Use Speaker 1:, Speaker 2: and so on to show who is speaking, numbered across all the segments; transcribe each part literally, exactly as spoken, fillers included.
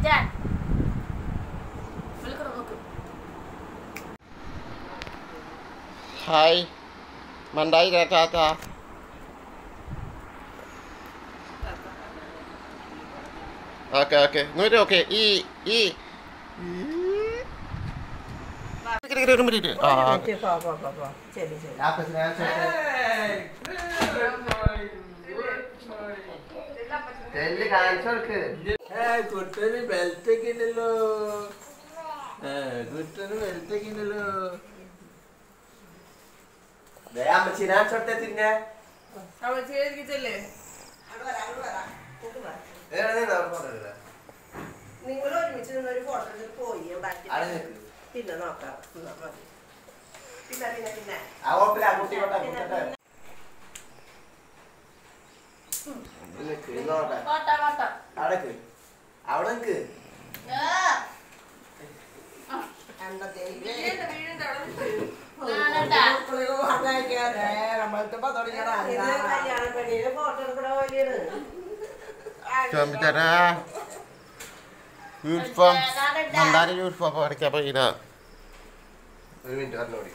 Speaker 1: Hai, mandai dah tata. Oke oke, ngerti oke. I I. Kira kira rumah dia. Ah. Apa sih yang saya? Teli cancel ke?
Speaker 2: Eh, kuttani belt kinelo. Eh, kuttani belt kinelo.
Speaker 1: Daya macam छोटे तीनnya.
Speaker 3: Kamu ciri gitu le.
Speaker 4: Aku bara, aku bara. Aku bara.
Speaker 1: Eh, ada ni nak foto ada.
Speaker 4: Ni kalau ni macam mana foto tu koi yang baca.
Speaker 1: Ada ni.
Speaker 4: Pindah nak apa? Pindah pindah pindah.
Speaker 1: Awak pilih aku tiba tiba. Ini ke? Ini apa?
Speaker 3: Mata mata.
Speaker 1: Ada ke? Awak ke?
Speaker 3: Ya.
Speaker 4: Anda deh.
Speaker 3: Ini tu ini tu.
Speaker 4: Kalau ada kaya, ramai tempat orang yang ada. Ini kaya apa ni? Foto kalau ni.
Speaker 1: Jom bicara. Uniform. Mandari uniform apa apa ini? Ini minta lori.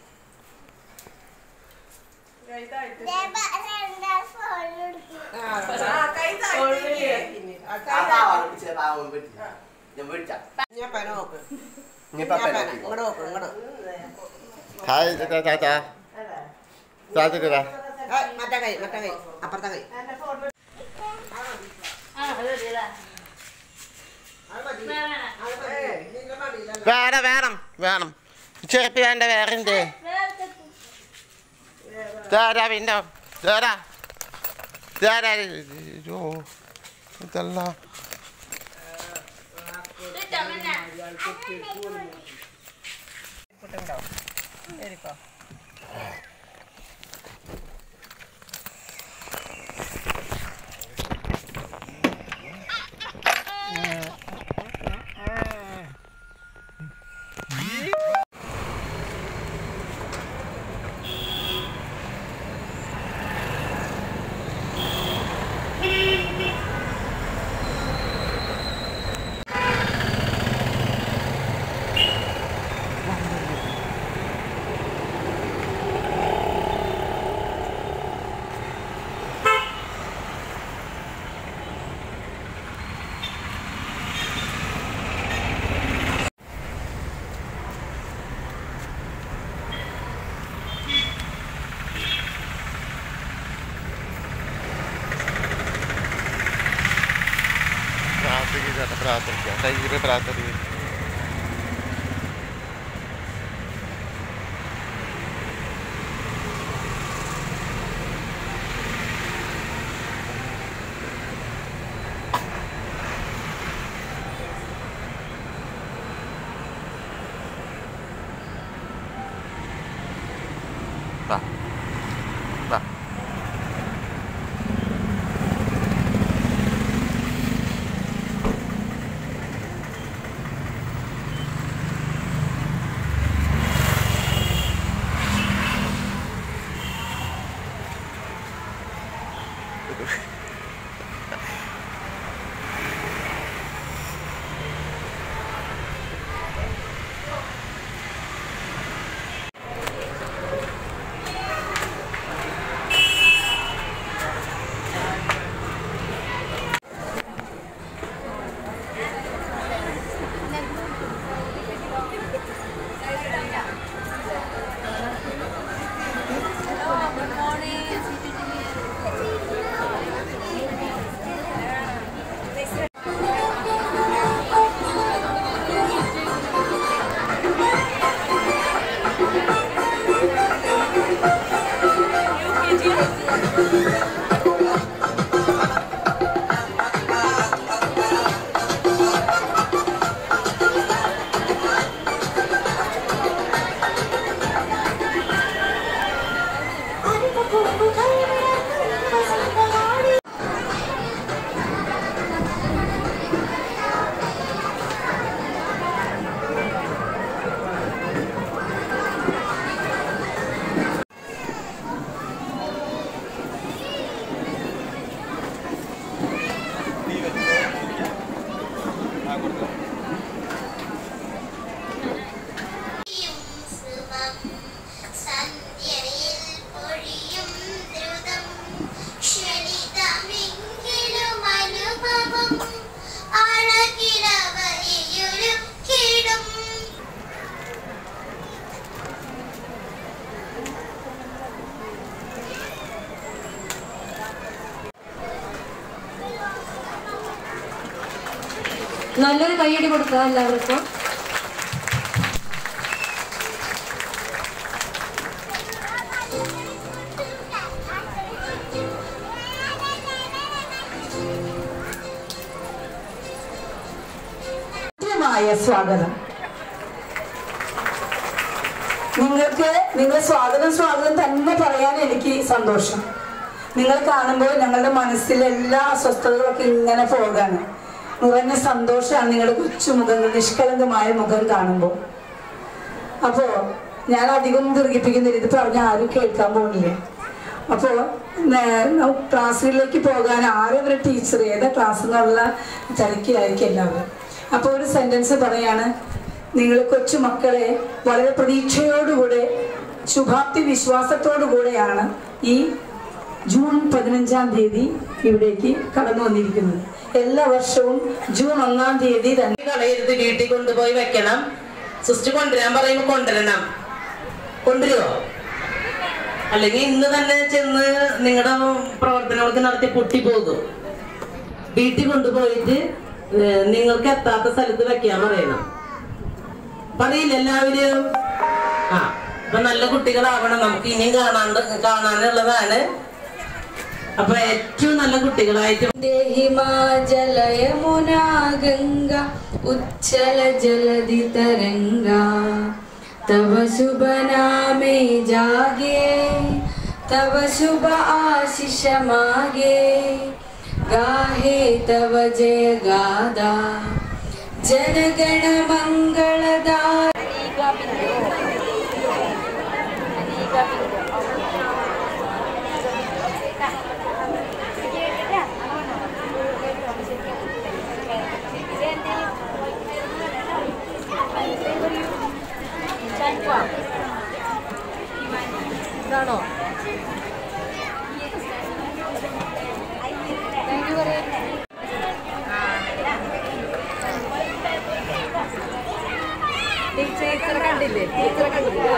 Speaker 3: Kaita itu.
Speaker 5: Debak rendah follow.
Speaker 4: Ah, kaita ini.
Speaker 1: Apa orang bicara tahun berdi? Yang bercak.
Speaker 4: Ni apa nak?
Speaker 1: Ni apa nak?
Speaker 4: Ngadok, ngadok.
Speaker 1: Hai, tata tata. Tata tata.
Speaker 4: Hai, mata kai, mata kai. Apa tak kai?
Speaker 3: Ah, ada dia lah.
Speaker 1: വേണം വേണം വേണം ചെറുപ്പി വേണ്ട വേറെ തരാ പിന്നെ തരാ തരാ അയ്യോ ഇതല്ല Beratur ya, saya kira beratur ini. Bah, bah.
Speaker 6: നല്ലൊരു കൈയടി കൊടുക്കുക എല്ലാവർക്കും.
Speaker 7: സ്വാഗതം. നിങ്ങൾക്ക് നിങ്ങൾ സ്വാഗതം സ്വാഗതം തന്നെ പറയാൻ എനിക്ക് സന്തോഷം. നിങ്ങൾ കാണുമ്പോൾ ഞങ്ങളുടെ മനസ്സിലെ എല്ലാ അസ്വസ്ഥതകളൊക്കെ ഇങ്ങനെ പോകാണ്. നിറഞ്ഞ സന്തോഷമാണ് നിങ്ങളുടെ കൊച്ചുമുഖങ്ങൾ, നിഷ്കളങ്കമായ മുഖം കാണുമ്പോൾ. അപ്പോ ഞാൻ അധികം ദീർഘിപ്പിക്കുന്നില്ല, ഇത് പറഞ്ഞ ആരും കേൾക്കാൻ പോകുന്നില്ല. അപ്പോൾ ക്ലാസ്സുകളിലേക്ക് പോകാൻ ആരും ഒരു ടീച്ചർ ഏതാ ക്ലാസ് എന്നുള്ള തിരക്കിലായിരിക്കും എല്ലാവരും. അപ്പോൾ ഒരു സെന്റൻസ് പറയാണ്, നിങ്ങൾ കൊച്ചുമക്കളെ വളരെ പ്രതീക്ഷയോടുകൂടെ ശുഭാപ്തി വിശ്വാസത്തോടുകൂടെയാണ് ഈ ജൂൺ പതിനഞ്ചാം തീയതി ഇവിടേക്ക് കടന്നു വന്നിരിക്കുന്നത്. എല്ലാ വർഷവും ജൂൺ ഒന്നാം തീയതി തന്നെ കളയരുത്, വീട്ടിൽ കൊണ്ടുപോയി വെക്കണം. സിസ്റ്റർ കൊണ്ടുവരാൻ പറയുമ്പോൾ കൊണ്ടുവരണം. കൊണ്ടുവരുമോ? അല്ലെങ്കിൽ ഇന്ന് തന്നെ ചെന്ന് നിങ്ങളുടെ പ്രവർത്തനങ്ങൾക്ക് നടത്തി പൊട്ടിപ്പോകും. വീട്ടിൽ കൊണ്ടുപോയിട്ട് നിങ്ങൾക്ക് എത്താത്ത സ്ഥലത്ത് വെക്കാൻ പറയണം. പറയില്ല എല്ലാവരും? ആ, അപ്പൊ നല്ല കുട്ടികളാവണം. നമുക്ക് ഇനിയും കാണാണ്ട് കാണാനുള്ളതാണ്. അപ്പൊ ഏറ്റവും നല്ല കുട്ടികളായിട്ട്
Speaker 6: ഹിമാചല യമുന ഗംഗ ഉജ്ജല ജലധി തരംഗ തവ ശുഭ നാമേ ജാഗേ തവ ശുഭ ആശിഷ മാഗേ गाहे तव जय गादा जनगण मंगलदायक. ഇതാണോ? ടീച്ചറെ കണ്ടില്ലേ? ടീച്ചറെ കണ്ടില്ലേ?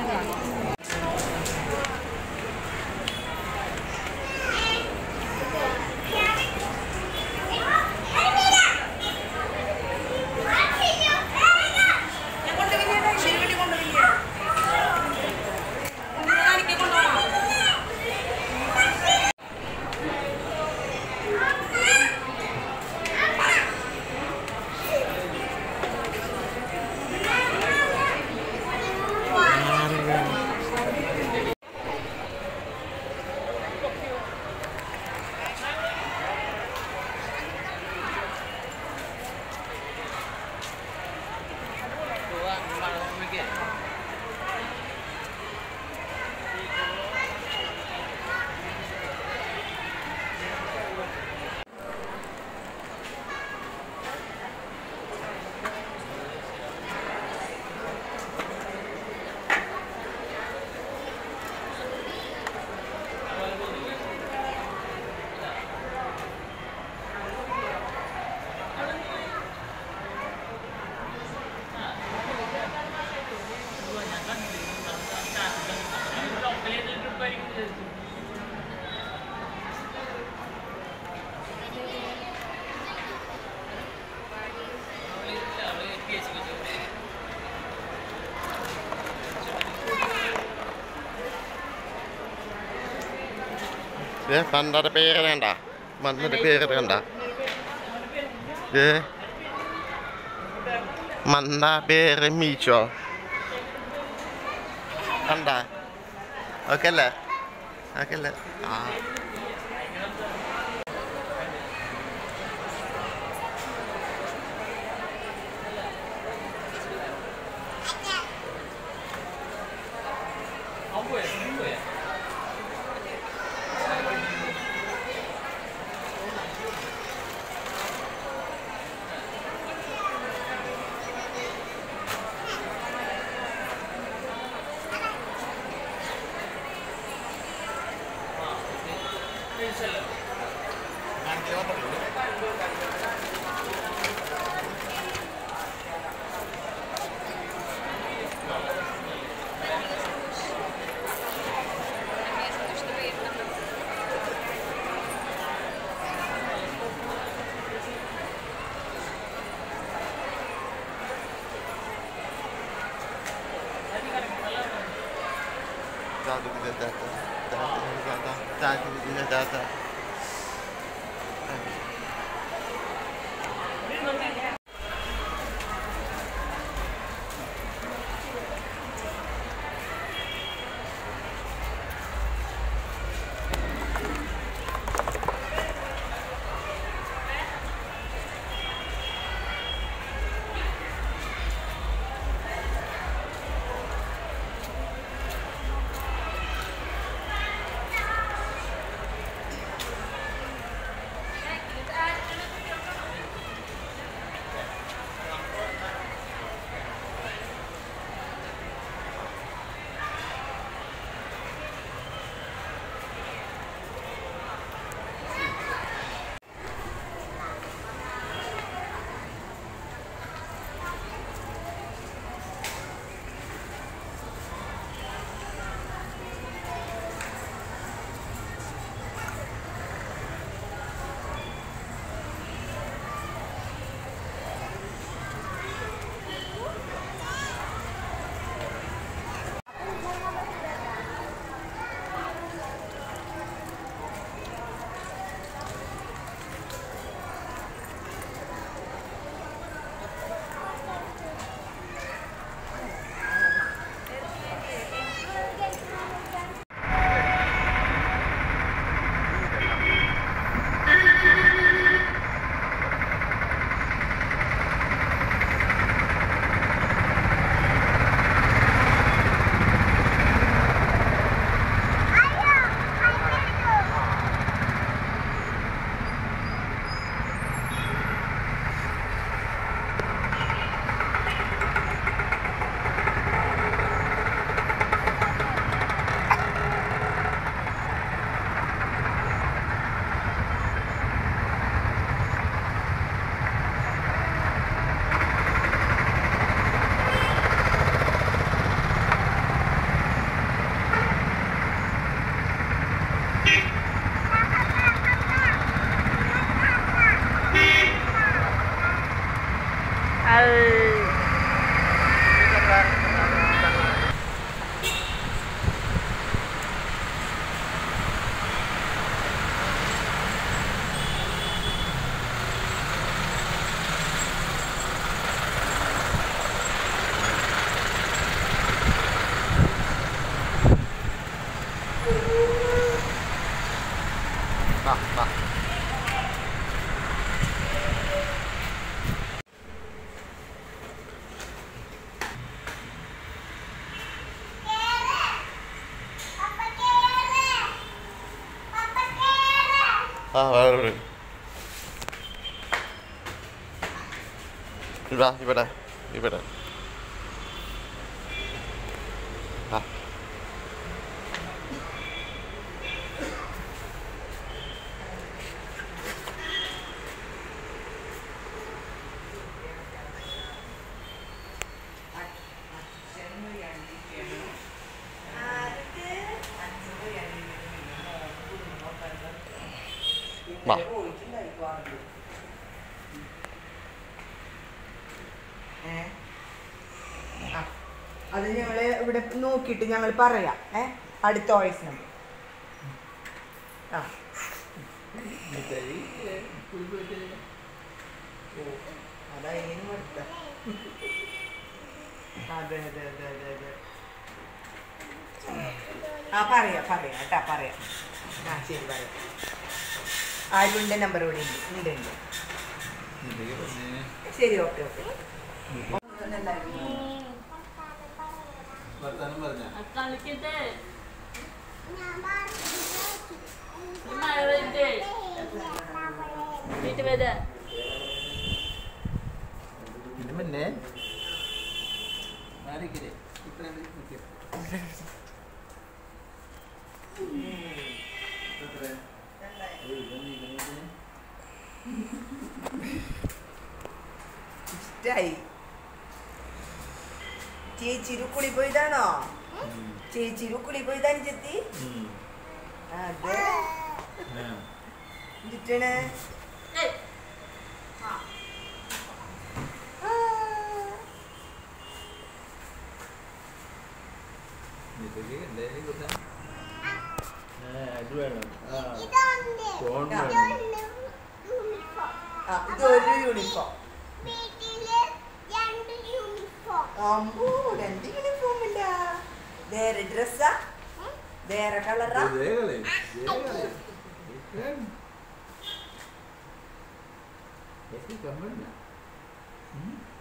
Speaker 8: പണ്ടത്തെ പേര് വേണ്ട, മണ്ണിന്റെ പേര് വേണ്ട. മണ്ട പേര് മീച്ചോ കണ്ട? ഓക്കെ അല്ലേ? ഓക്കെ അല്ലേ? ആ ആ വേറെ ഇവിടെ ഇവിടെ ഇവിടെ ആ വാ
Speaker 4: അത് ഞങ്ങൾ ഇവിടെ നോക്കിയിട്ട് ഞങ്ങൾ പറയാം. ഏ അടുത്ത വോയിസ് നമ്പർ ആ അതായിരുന്നു അടുത്ത. അതെ അതെ അതെ അതെ അതെ ആ പറയാം പറയാം കേട്ടാ പറയാം. ആ ശരി പറയാം. ആരുണ്ട് നമ്പർ ഇവിടെ ഉണ്ട് ഉണ്ട് ശരി ഓക്കെ ഓക്കെ.
Speaker 2: പിന്നെ മാറിക്കില്ലേ
Speaker 4: ഇഷ്ടായി. ചേച്ചിരു കുളി പോയതാണോ? ചേച്ചിരു കുളി പോയതാണ് ചെത്തി. അതെ ചുറ്റണേ
Speaker 2: എന്തായാലും ഇത് വേണം ആ
Speaker 5: ഇതുണ്ട്.
Speaker 2: ഫോൺ
Speaker 4: ആ.
Speaker 2: വേണം
Speaker 5: യൂണിഫോം.
Speaker 4: ആ ഇതൊരു യൂണിഫോം.
Speaker 5: വീട്ടില് രണ്ട് യൂണിഫോം.
Speaker 4: അമ്പോ രണ്ട് യൂണിഫോം ഇല്ല. വേറെ ഡ്രസ്സാ വേറെ കളറാ.
Speaker 2: ഇതേ കളി ഇതേ കളി കമ്മണ്ട